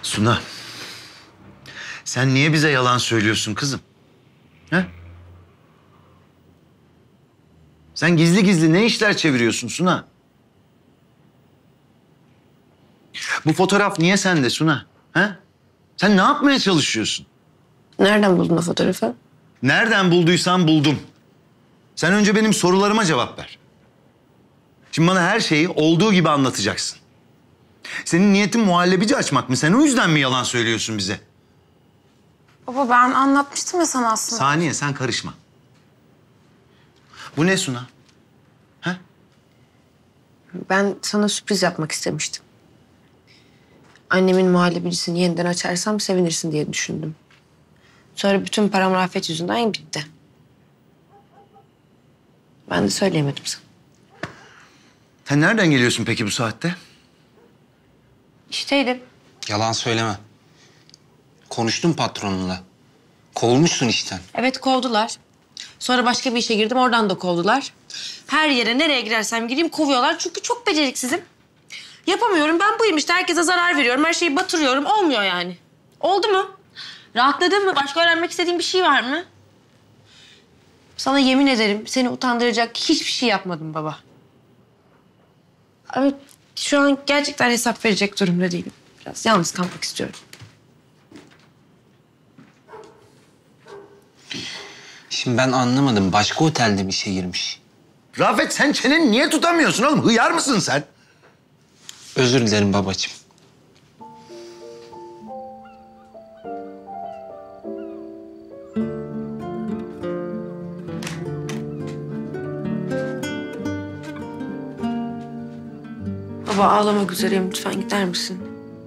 Suna, sen niye bize yalan söylüyorsun kızım? He? Sen gizli gizli ne işler çeviriyorsun Suna? Bu fotoğraf niye sende Suna? He? Sen ne yapmaya çalışıyorsun? Nereden buldun o fotoğrafı? Nereden bulduysan buldum. Sen önce benim sorularıma cevap ver. Şimdi bana her şeyi olduğu gibi anlatacaksın. Senin niyetin muhallebici açmak mı? Sen o yüzden mi yalan söylüyorsun bize? Baba ben anlatmıştım ya sana aslında. Saniye, sen karışma. Bu ne Suna? Ha? Ben sana sürpriz yapmak istemiştim. Annemin muhallebicisini yeniden açarsam sevinirsin diye düşündüm. Sonra bütün param Rafet yüzünden bitti. Ben de söyleyemedim sana. Sen nereden geliyorsun peki bu saatte? İşteydim. Yalan söyleme. Konuştum patronunla. Kovulmuşsun işten. Evet kovdular. Sonra başka bir işe girdim oradan da kovdular. Her yere nereye girersem gireyim kovuyorlar çünkü çok beceriksizim. Yapamıyorum ben buyum işte herkese zarar veriyorum her şeyi batırıyorum olmuyor yani. Oldu mu? Rahatladın mı? Başka öğrenmek istediğin bir şey var mı? Sana yemin ederim seni utandıracak hiçbir şey yapmadım baba. Ama şu an gerçekten hesap verecek durumda değilim. Biraz yalnız kalmak istiyorum. Şimdi ben anlamadım. Başka otelde bir işe girmiş. Rafet, sen çeneni niye tutamıyorsun oğlum? Hıyar mısın sen? Özür dilerim babacığım. Baba ağlamak üzereyim lütfen gider misin?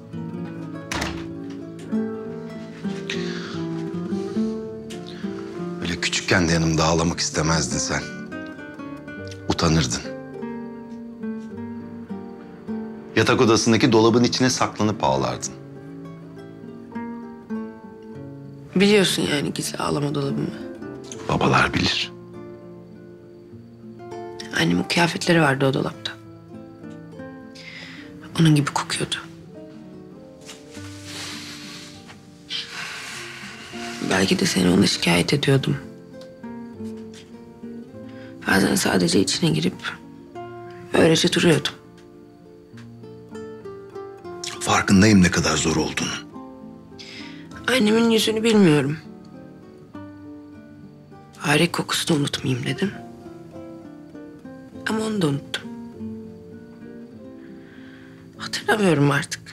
Öyle küçükken de yanımda ağlamak istemezdin sen. Utanırdın. Yatak odasındaki dolabın içine saklanıp ağlardın. Biliyorsun yani gizli ağlama dolabımı. Babalar bilir. Annemin kıyafetleri vardı o dolapta. Onun gibi kokuyordu. Belki de seni ona şikayet ediyordum. Bazen sadece içine girip öylece duruyordum. Farkındayım ne kadar zor olduğunu. Annemin yüzünü bilmiyorum. Fare kokusunu unutmayayım dedim. Ama onu da unuttum. Hatırlamıyorum artık.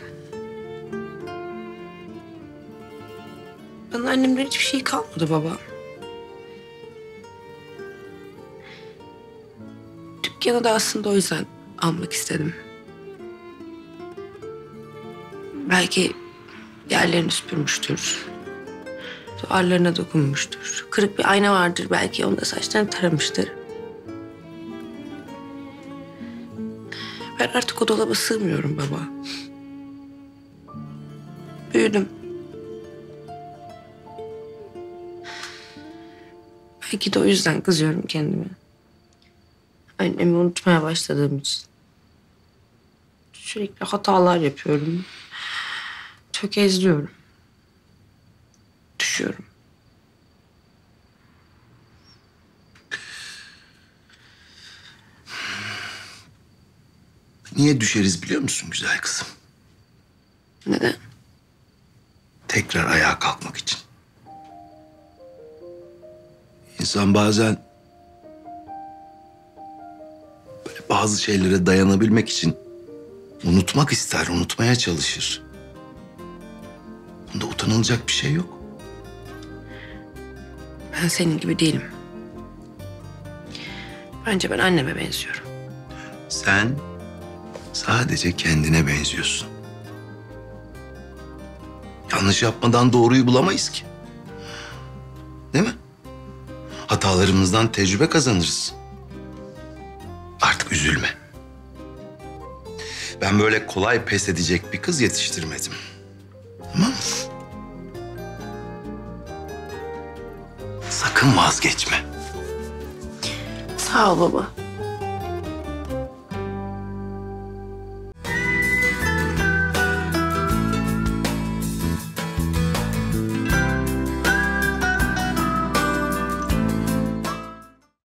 Bana annemden hiçbir şey kalmadı baba. Dükkanı da aslında o yüzden almak istedim. Belki yerlerini süpürmüştür. Duvarlarına dokunmuştur. Kırık bir ayna vardır belki onda saçlarını taramıştır. Ben artık o dolaba sığmıyorum baba. Büyüdüm. Belki de o yüzden kızıyorum kendime. Annemi unutmaya başladığım için. Sürekli hatalar yapıyorum. Tökezliyorum. Düşüyorum. Niye düşeriz biliyor musun güzel kızım? Neden? Tekrar ayağa kalkmak için. İnsan bazen böyle bazı şeylere dayanabilmek için unutmak ister, unutmaya çalışır. Bunda utanılacak bir şey yok. Ben senin gibi değilim. Bence ben anneme benziyorum. Sen sadece kendine benziyorsun. Yanlış yapmadan doğruyu bulamayız ki. Değil mi? Hatalarımızdan tecrübe kazanırız. Artık üzülme. Ben böyle kolay pes edecek bir kız yetiştirmedim. Tamam mı? Sakın vazgeçme. Sağ ol baba.